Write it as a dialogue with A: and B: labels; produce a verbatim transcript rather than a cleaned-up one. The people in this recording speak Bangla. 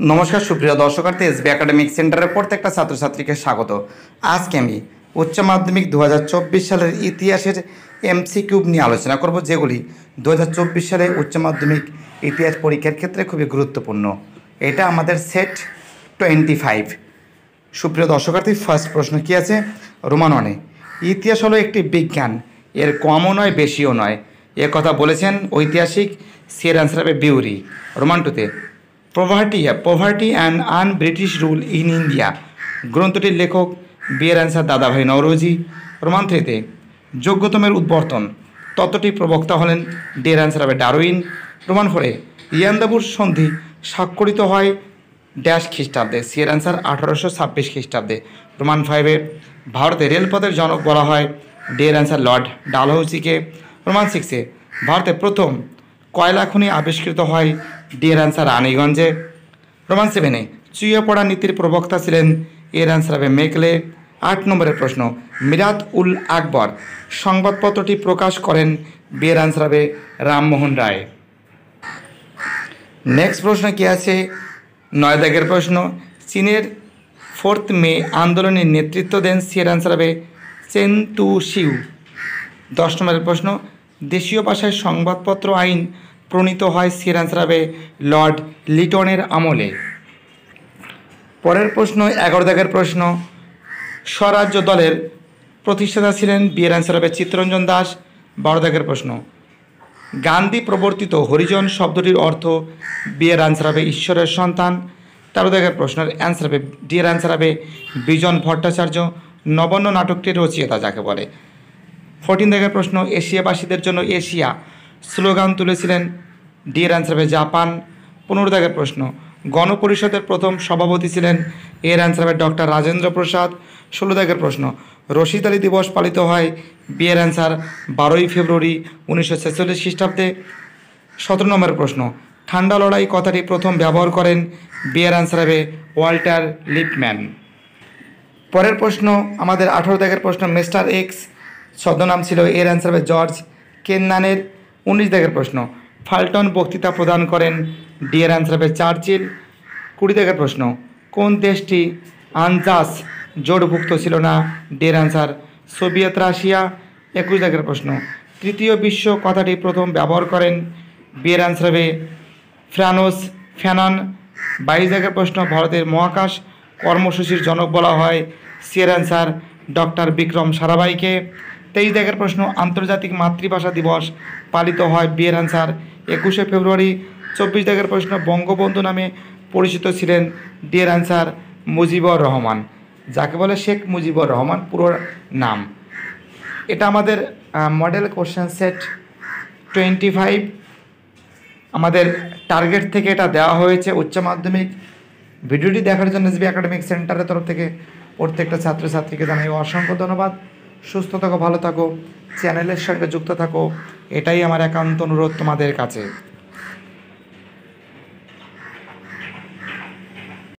A: নমস্কার সুপ্রিয় দর্শকার্থী এসবি একাডেমিক সেন্টারের প্রত্যেকটা ছাত্রছাত্রীকে স্বাগত। আজকে আমি উচ্চ মাধ্যমিক দু হাজার চব্বিশ সালের ইতিহাসের এমসিকিউ নিয়ে আলোচনা করব, যেগুলি দু হাজার চব্বিশ সালে উচ্চ মাধ্যমিক ইতিহাস পরীক্ষার ক্ষেত্রে খুবই গুরুত্বপূর্ণ। এটা আমাদের সেট টোয়েন্টি ফাইভ। সুপ্রিয় দর্শকার্থী, ফার্স্ট প্রশ্ন কী আছে? রোমান ওয়ানে, ইতিহাস হলো একটি বিজ্ঞান, এর কমও নয় বেশিও নয়, এ কথা বলেছেন ঐতিহাসিক সিয়ের অ্যান্সার হবে বিউরি। রোমান টুতে, poverty poverty and un British rule in India, গ্রন্থটির লেখক বিয়ের অ্যান্সার দাদাভাই নওরোজি। রোমান থ্রিতে, যোগ্যতমের উদ্বর্তন, তত্ত্বটির প্রবক্তা হলেন ডিয়ের অ্যান্সার হবে ডারউইন। রোমান ফোরে, ইয়ান্দাবুর সন্ধি স্বাক্ষরিত হয় ড্যাশ খ্রিস্টাব্দে, সিয়ের অ্যান্সার আঠারোশো ছাব্বিশ খ্রিস্টাব্দে। রোমান ফাইভে, ভারতে রেলপথের জনক বলা হয় ডিয়ের অ্যান্সার লর্ড ডালহৌসিকে। রোমান সিক্সে, ভারতে প্রথম কয়লা খনি আবিষ্কৃত হয় ডিয়ের অ্যান্সার রানীগঞ্জে। রোমান সেভেনে, চুইয়ে পড়া নীতির প্রবক্তা ছিলেন, এর অ্যান্সার হবে মেকলে। আট নম্বরের প্রশ্ন, মিরাত উল আকবর সংবাদপত্রটি প্রকাশ করেন, বিয়ের অ্যান্সার হবে রামমোহন রায়। নেক্সট প্রশ্ন কী আছে? নয় দাগের প্রশ্ন, চীনের ফোর্থ মে আন্দোলনের নেতৃত্ব দেন, সিয়ের অ্যান্সার হবে চেন তু শিউ। দশ নম্বরের প্রশ্ন, দেশীয় ভাষায় সংবাদপত্র আইন প্রণীত হয়, সিয়ের অ্যান্সার হবে লর্ড লিটনের আমলে। পরের প্রশ্ন এগারো দাগের প্রশ্ন, স্বরাজ্য দলের প্রতিষ্ঠাতা ছিলেন, বিয়ের অ্যান্সার হবে চিত্তরঞ্জন দাস। বারো দাগের প্রশ্ন, গান্ধী প্রবর্তিত হরিজন শব্দটির অর্থ, বিয়ের অ্যান্সার হবে ঈশ্বরের সন্তান। তেরো দাগের প্রশ্নের অ্যান্সার হবে ডিয়ের অ্যান্সার হবে বিজন ভট্টাচার্য, নবান্ন নাটকটির রচয়িতা যাকে বলে। ফোরটিন দাগের প্রশ্ন, এশিয়াবাসীদের জন্য এশিয়া স্লোগান তুলেছিলেন, ডিয়ের অ্যান্সার হবে জাপান। পনেরো দাগের প্রশ্ন, গণপরিষদের প্রথম সভাপতি ছিলেন, এর অ্যান্সার হবে ডক্টর রাজেন্দ্র প্রসাদ। ষোলো দাগের প্রশ্ন, রশিদ আলী দিবস পালিত হয়, বিয়ের অ্যান্সার বারোই ফেব্রুয়ারি উনিশশো ছেচল্লিশ খ্রিস্টাব্দে। সতেরো নম্বরের প্রশ্ন, ঠান্ডা লড়াই কথাটি প্রথম ব্যবহার করেন, বিয়ের অ্যান্সার হবে ওয়াল্টার লিপম্যান। পরের প্রশ্ন আমাদের আঠারো দাগের প্রশ্ন, মিস্টার এক্স ছদ্মনাম ছিল, এর অ্যান্সার হবে জর্জ কেননানের। উনিশ দাগের প্রশ্ন, ফাল্টন বক্তৃতা প্রদান করেন, ডিয়ের অ্যান্সার হবে চার্চিল। কুড়ি দাগের প্রশ্ন, কোন দেশটি আনজাস জোটভুক্ত ছিল না, ডিয়ের অ্যান্সার সোভিয়েত রাশিয়া। একুশ দাগের প্রশ্ন, তৃতীয় বিশ্ব কথাটি প্রথম ব্যবহার করেন, বিয়ের অ্যান্সার হবে ফ্রানোস ফ্যানান। বাইশ দাগের প্রশ্ন, ভারতের মহাকাশ কর্মসূচির জনক বলা হয়, সিয়ের অ্যান্সার ডক্টর বিক্রম সারাভাইকে। তেইশ দাগের প্রশ্ন, আন্তর্জাতিক মাতৃভাষা দিবস পালিত হয়, বিয়ের অ্যান্সার একুশে ফেব্রুয়ারি। চব্বিশ দাগের প্রশ্ন, বঙ্গবন্ধু নামে পরিচিত ছিলেন, ডিয়ের অ্যান্সার মুজিবুর রহমান, যাকে বলে শেখ মুজিবুর রহমান পুরো নাম। এটা আমাদের model question set twenty five আমাদের টার্গেট থেকে এটা দেওয়া হয়েছে উচ্চ মাধ্যমিক। ভিডিওটি দেখার জন্য এসবি একাডেমিক সেন্টারের তরফ থেকে প্রত্যেকটা ছাত্রছাত্রীকে জানাই অসংখ্য ধন্যবাদ। সুস্থ থাকো, ভালো থাকো, চ্যানেলের সঙ্গে যুক্ত থাকো, এটাই আমার একান্ত অনুরোধ তোমাদের কাছে।